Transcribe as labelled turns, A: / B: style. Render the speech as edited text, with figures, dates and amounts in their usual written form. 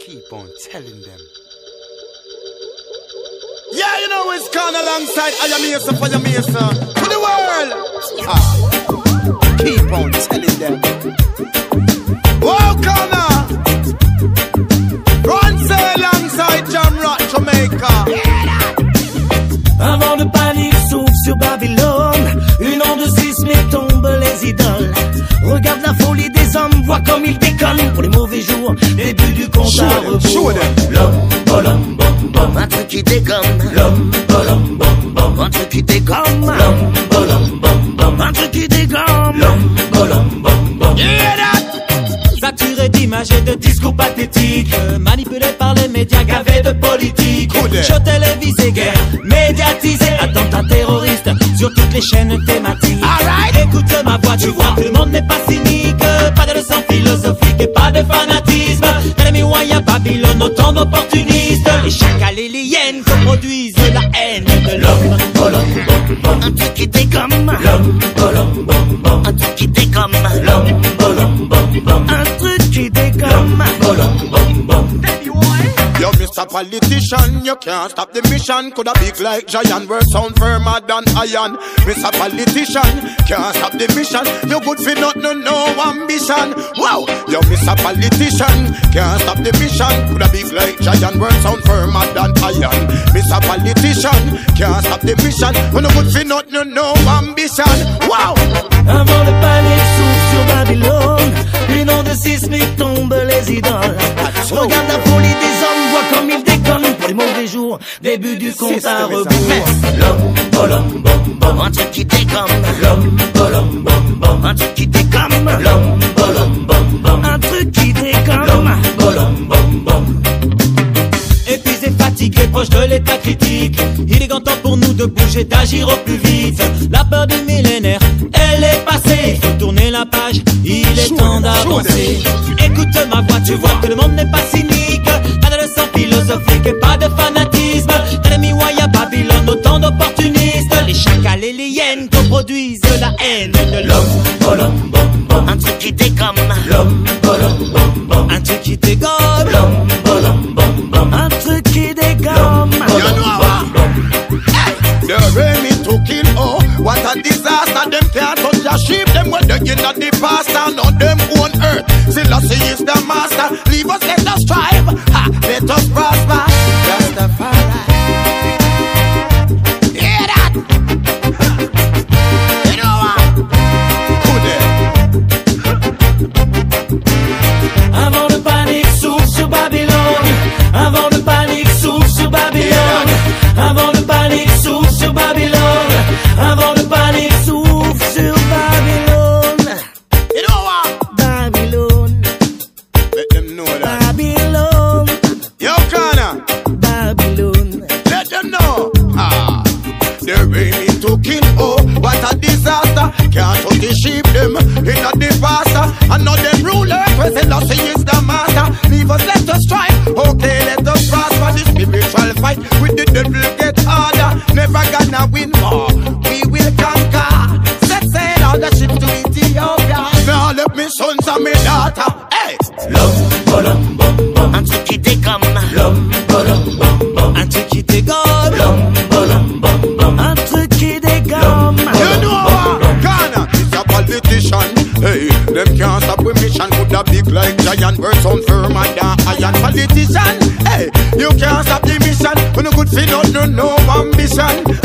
A: keep on telling them. Yeah, you know it's gone alongside I am Mason for your Mason to the world. Keep on telling them. Whoa, Connor. Run say alongside Jamrock, Jamaica.
B: Un vent de panique souffle sur Babylone. Une onde de sisme tombe les idoles. Regarde la folie des hommes, vois comme ils déconnent. Pour les mauvais jours, début du compte à rebours. L'homme, bolom, bom, bom. Un truc qui dégomme. L'homme, bolom, bom, bom. Un truc qui dégomme. L'homme, bolom, bom, bom. Un truc qui dégomme. L'homme, bolom, bom, bom. Saturé d'images et de discours pathétiques, manipulé par les médias, gavé de politique. Show télévisé, guerre médiatisé, attentat terroriste sur toutes les chaînes thématiques. Écoute ma voix, tu vois que le monde n'est pas cynique. Pas de leçon philosophique et pas de fanatisme. Y'a Babylone, autant d'opportunistes. Les chacals et les hyènes produisent la haine de l'homme. Bolom, bom, bom. Un truc qui dégomme. L'homme, bolom, bom, bom. Un truc qui dégomme. L'homme, bolom, bom, bom. Un truc qui dégomme. Bolom, bom, bom.
A: Yo, Mr. Politician, you can't stop the mission. Coulda big like giant, words sound firmer than iron. Mr. Politician, can't stop the mission. You good for nothing, no ambition. Wow, yo, Mr. Politician, can't stop the mission. Coulda big like giant, words sound firmer than iron. Mr. Politician, can't stop the mission. When you good for nothing, no ambition. Wow.
B: Un vent de panique souffle sur Babylone. Une onde sismique tombe les idoles. Regarde la folie des hommes, vois comme ils déconnent. Pour les mauvais jours, début du compte à rebours. L'homme, bolom, bom, bom. Un truc qui dégomme. L'homme, bolom, bom, bom. Un truc qui dégomme. L'homme, bolom, bom, bom. Un truc qui dégomme. L'homme, bolom, bom, bom. Épuisé, fatigué, proche de l'état critique. Il est grand temps pour nous de bouger, d'agir au plus vite. La peur du millénaire, elle est passée. Faut tourner la page, il est temps d'avancer. Écoute ma voix, tu vois que le monde n'est pas cynique. Pas de leçon philosophique et pas de fanatisme. Dans les miroirs, Babylone, autant d'opportunistes. Les chacals et les hyènes produisent la haine de l'homme. Bolom, bom, bom. Un truc qui dégomme. L'homme, bolom, bom, bom. Un truc qui dégomme. L'homme, bolom, bom, bom. Un truc qui dégomme.
A: They're ready to kill, oh, what a disaster. Them can't touch a sheep, them when they in the pastor, not them own earth. Selassie is the master, leave us, let us strive, ha, let us prosper. Rastafari. Hear that? You know what?
B: Un vent de panique souffle sur Babylone. Un vent de panique souffle sur Babylone. Un vent de panique souffle sur Babylone. Un vent de panique souffle sur Babylone.
A: You know what?
B: Babylone.
A: Let them know that.
B: Babylone.
A: Yo, Connor.
B: Babylone.
A: Let them know. Ah, they're ready to kill, oh, what a disaster. Can't touch the sheep, them in a disaster. And now them rulers, Selassie is the master. Leave us, let us strive, okay, let us prosper. The spiritual fight with the devil get harder. Never gonna win more, we will conquer. Set sail on the ship to Ethiopia. Now let me sons and me daughter. Hey,
B: L'homme, bolom, bom, bom. Un truc qui dégomme. L'homme, bolom, bom, bom. Un truc qui dégomme. L'homme, bolom, bom, bom. Un truc qui dégomme.
A: you know what? Ghana is a politician. Hey, them can't stop with mission. Could a big like giant, words sound firmer than iron. Politician, hey, you can't stop the mission. When you good feel no ambition.